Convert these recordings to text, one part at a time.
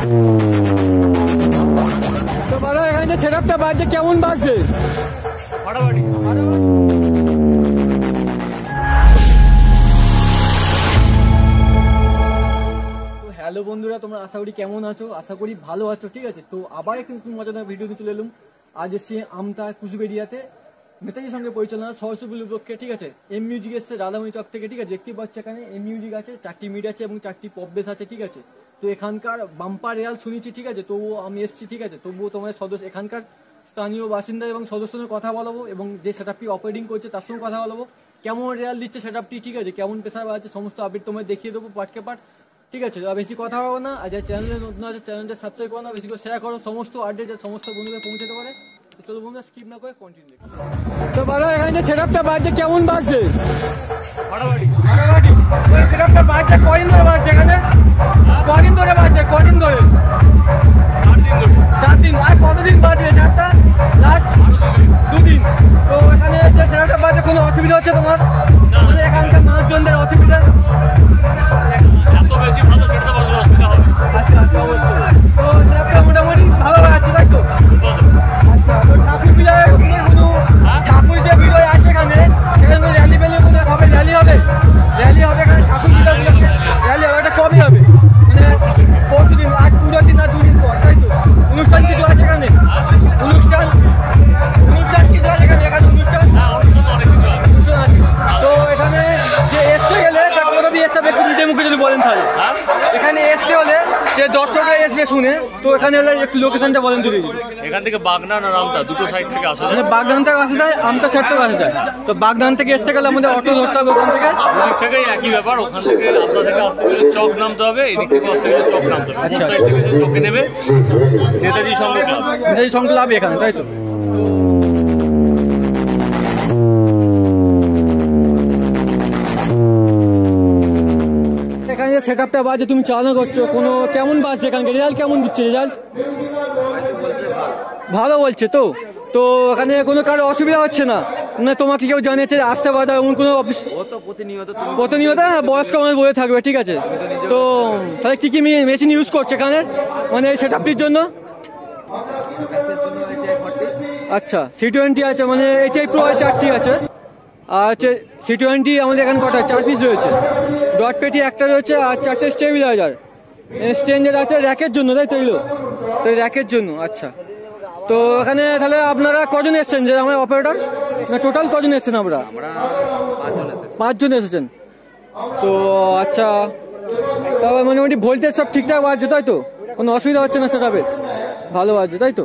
তো বলো এখানে যে সেটআপটা বাজছে কেমন বাজছে? ফাটাফাটি। হ্যালো বন্ধুরা, তোমরা আশা করি কেমন আছো? আশা করি ভালো আছো, ঠিক আছে। তো আবার একটু মজাদার ভিডিও নিয়ে চলে এলাম। আজ এসছি আমতা কুচবেড়িয়াতে নেতাজির সঙ্গে পরিচালনা সরস্বতী পক্ষে, ঠিক আছে। এম মিউজিক এসছে রাধামণি চক থেকে, ঠিক আছে। দেখতে পাচ্ছি এখানে এম মিউজিক আছে, 4টি মিড আছে এবং 4টি পপ বেস আছে, ঠিক আছে। তো এখানকার বাম্পার রেয়াল শুনেছি, ঠিক আছে। তবুও আমি এসছি, ঠিক আছে। তবুও তোমাদের এখানকার স্থানীয় বাসিন্দা এবং সদস্যদের কথা বলবো এবং যে সেটআপটি অপারেটিং করছে তার সঙ্গে কথা বলবো। কেমন রেয়াল দিচ্ছে সেটআপটি, ঠিক আছে, কেমন প্রেসার আছে, সমস্ত আপডেট তোমাদের দেখিয়ে দেবো পার্টকে পার্ট, ঠিক আছে। বেশি কথা হবে না। আর যারা চ্যানেলে নতুন আছে চ্যানেলটা সাবস্ক্রাইব করো না, বেশি করে শেয়ার করো, সমস্ত আপডেট সমস্ত বন্ধুদের পৌঁছাতে পারে। তো চলো বন্ধুরা স্কিপ না করে কন্টিনিউ। তো ভালো, এখানে যে সেটআপটা বাজছে কেমন বাজছে? ফাটাফাটি। সেটআপটা বাজছে কদিন ধরে বাজছে এখানে? কদিন ধরে বাজছে? কদিন ধরে? 4 দিন। আর কতদিন বাজছে সেটআপটা? লাস্ট 2 দিন। তো এখানে যে সেটআপটা বাজছে কোনো অসুবিধা হচ্ছে তোমার? আমাদের এখানকার মানুষজনদের অসুবিধা? এত বেশি ভালো সেটা তো অসুবিধা হবে। আচ্ছা অবশ্যই। তো সেটআপটা মোটামুটি ভালো বাজছে, তাই তো? আচ্ছা, তো ঠাকুর বিজয় কোনো ঠাকুর যে বিজয় আছে এখানে, সেখানে র্যালি ফ্যালি কোনো হবে? র্যালি হবে এখানে ঠাকুর বিজয় র্যালি হবে। এটা কবে হবে? মানে পরশু দিন, আজ পুরো দিন আর 2 দিন পর, তাই তো? অনুষ্ঠান কিছু আছে এখানে? অনুষ্ঠান কিছু আছে এখানে? অনুষ্ঠান আছে। তো এখানে যে এসতে গেলে তারপরে এসে একটু নিজে মুখে যদি বলেন তাহলে। এখানে এসতে হলে যে দর্শকরা এসবে শুনে, তো এখানে হলে একটু লোকেশনটা বলেন তো দিদি। এখান থেকে বাগনান আর আমতা দুটো সাইড থেকে আসা যায়। বাগদান থেকে আসা যায়, আমতা সাইড থেকে আসা যায়। তো বাগদান থেকে আসতে গেলে আমাদের অটো ধরতে হবে ওখান থেকে। ওদিক থেকেই একই ব্যাপার, ওখান থেকে আমতা থেকে আসতে গেলে চক নামতে হবে, এদিক থেকে আসতে গেলে চক নামতে হবে। আচ্ছা, সাইড থেকে চকে নেবে নেতাজি সংঘ ক্লাব এখানে, তাই তো? এখানে যে সেটআপটা বাজে তুমি চালানো করছো, কোনো কেমন বাজছে? এখানকার রেজাল্ট কেমন দিচ্ছে? রেজাল্ট ভালো বলছে তো? তো এখানে কোনো কারো অসুবিধা হচ্ছে না? না তোমাকে কেউ জানিয়েছে আসতে পারে এমন কোনো অফিস? প্রতিনিয়ত বয়স্ক মানুষ বলে থাকবে, ঠিক আছে। তো তাহলে কি কি মেশিন ইউজ করছে এখানে, মানে এই সেটআপটির জন্য? আচ্ছা, C20 আছে, মানে এটাই প্রো 4টি আছে। আর হচ্ছে C20 আমাদের এখানে কটা? 4 পিস রয়েছে। ডট পেটি একটা রয়েছে আর 4টে স্টেবিলাইজার স্ট্যান্ডার্ড আছে র্যাকের জন্য, তাই তো? তো র্যাকের জন্য। আচ্ছা, তো এখানে তাহলে আপনারা কজন এসেছেন যে আমার অপারেটর? না টোটাল কজন এসেছেন? আমরা 5 জন এসেছেন। তো আচ্ছা, তবে মোটামুটি ভোল্টেজ সব ঠিকঠাক বাজছে, তাই তো? কোনো অসুবিধা হচ্ছে না সেটাবে? ভালো বাজছে, তাই তো?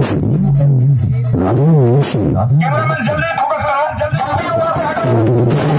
जल्दी फोकस करो, जल्दी